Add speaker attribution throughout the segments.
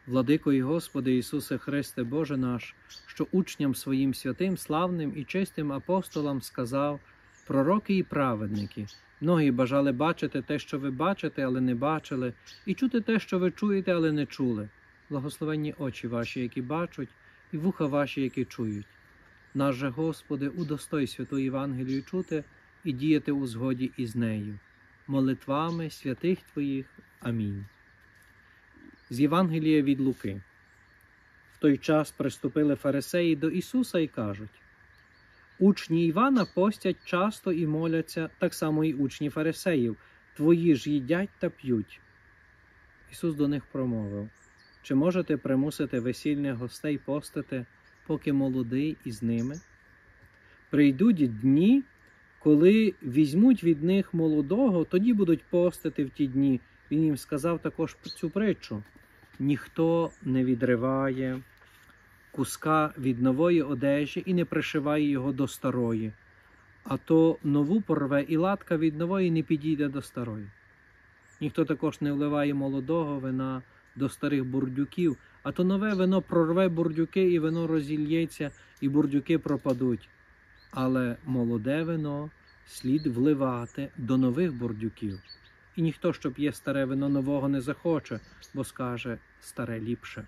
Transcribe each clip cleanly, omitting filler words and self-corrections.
Speaker 1: Владико і Господи Ісусе Христе, Боже наш, що учням своїм святим, славним і чистим апостолам сказав: пророки і праведники, многі бажали бачити те, що ви бачите, але не бачили, і чути те, що ви чуєте, але не чули. Благословенні очі ваші, які бачать, і вуха ваші, які чують. Наш же, Господи, удостой святу Євангелію чути і діяти у згоді із нею. Молитвами святих Твоїх. Амінь. З Євангелія від Луки. В той час приступили фарисеї до Ісуса і кажуть: учні Івана постять часто і моляться, так само і учні фарисеїв, твої ж їдять та п'ють. Ісус до них промовив: чи можете примусити весільних гостей постити, поки молодий із ними? Прийдуть дні, коли візьмуть від них молодого, тоді будуть постити в ті дні. Він їм сказав також цю притчу: ніхто не відриває куска від нової одежі і не пришиває його до старої, а то нову порве, і латка від нової не підійде до старої. Ніхто також не вливає молодого вина до старих бурдюків, а то нове вино прорве бурдюки, і вино розільється, і бурдюки пропадуть. Але молоде вино слід вливати до нових бурдюків. І ніхто, що п'є старе вино, нового не захоче, бо скаже: старе ліпше.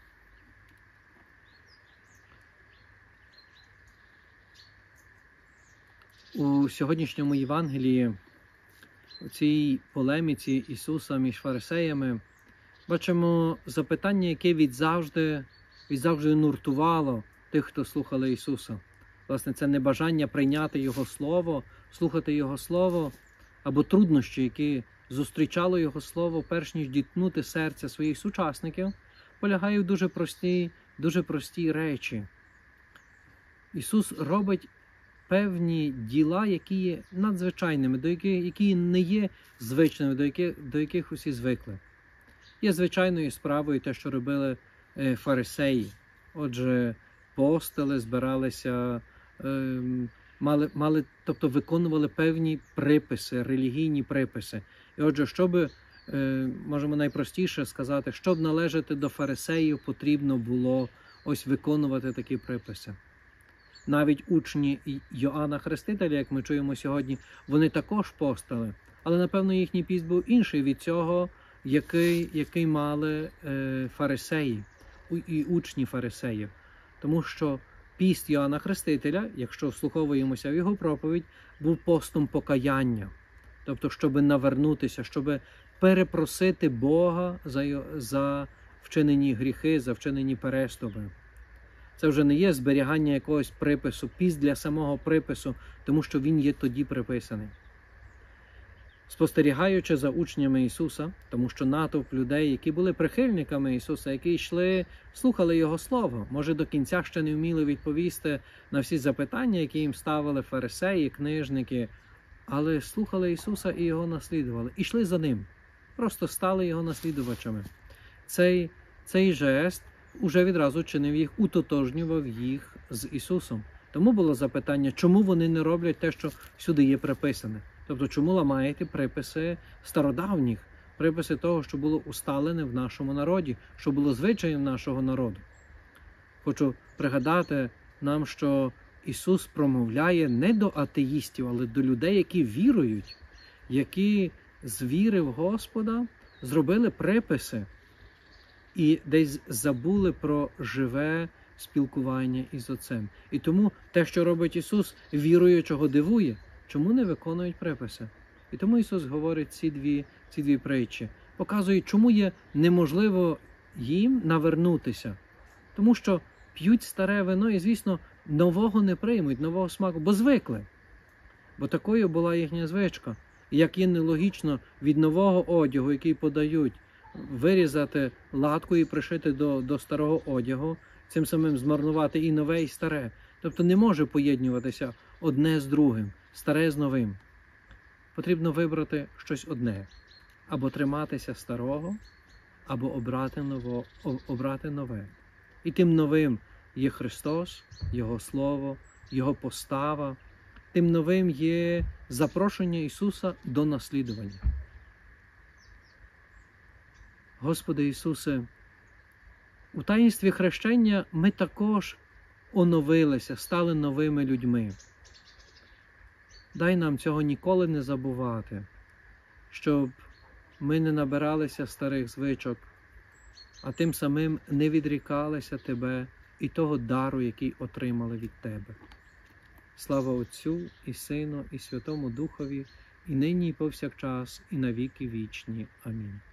Speaker 1: У сьогоднішньому Євангелії, у цій полеміці Ісуса між фарисеями, бачимо запитання, яке відзавжди нуртувало тих, хто слухали Ісуса. Власне, це небажання прийняти Його Слово, слухати Його Слово, або труднощі, які зустрічало Його Слово, перш ніж діткнути серця своїх сучасників, полягає в дуже простій речі. Ісус робить певні діла, які є надзвичайними, які не є звичними, до яких усі звикли. Є звичайною справою те, що робили фарисеї. Отже, постили, збиралися, тобто виконували певні приписи, релігійні приписи. І отже, можемо найпростіше сказати, щоб належати до фарисеїв, потрібно було ось виконувати такі приписи. Навіть учні Йоанна Хрестителя, як ми чуємо сьогодні, вони також постили. Але, напевно, їхній піст був інший від цього, який мали фарисеї і учні фарисеїв. Тому що піст Йоанна Хрестителя, якщо вслуховуємося в його проповідь, був постом покаяння. Тобто, щоб навернутися, щоб перепросити Бога за вчинені гріхи, за вчинені переступи. Це вже не є зберігання якогось припису, піст для самого припису, тому що він є тоді приписаний. Спостерігаючи за учнями Ісуса, тому що натовп людей, які були прихильниками Ісуса, які йшли, слухали Його Слово, може до кінця ще не вміли відповісти на всі запитання, які їм ставили фарисеї, книжники, але слухали Ісуса і Його наслідували, і йшли за Ним, просто стали Його наслідувачами. Цей жест уже відразу утотожнював їх з Ісусом. Тому було запитання, чому вони не роблять те, що сюди є приписане. Тобто, чому ламаєте приписи стародавніх, приписи того, що було усталене в нашому народі, що було звичаєм нашого народу. Хочу пригадати нам, що Ісус промовляє не до атеїстів, але до людей, які вірують, які з віри в Господа зробили приписи і десь забули про живе спілкування із Отцем. І тому те, що робить Ісус, віруючого дивує. Чому не виконують приписи? І тому Ісус говорить ці дві притчі. Показує, чому є неможливо їм навернутися. Тому що п'ють старе вино і, звісно, нового не приймуть, нового смаку, бо звикли. Бо такою була їхня звичка. І як є нелогічно від нового одягу, який подають, вирізати латку і пришити до старого одягу, цим самим змарнувати і нове, і старе. Тобто не може поєднуватися одне з другим, старе з новим. Потрібно вибрати щось одне. Або триматися старого, або обрати нове. І тим новим є Христос, Його Слово, Його постава. Тим новим є запрошення Ісуса до наслідування. Господи Ісусе, У таїнстві хрещення ми також оновилися, стали новими людьми. Дай нам цього ніколи не забувати, щоб ми не набиралися старих звичок, а тим самим не відрікалися Тебе і того дару, який отримали від Тебе. Слава Отцю і Сину і Святому Духові, і нині, і повсякчас, і на віки вічні. Амінь.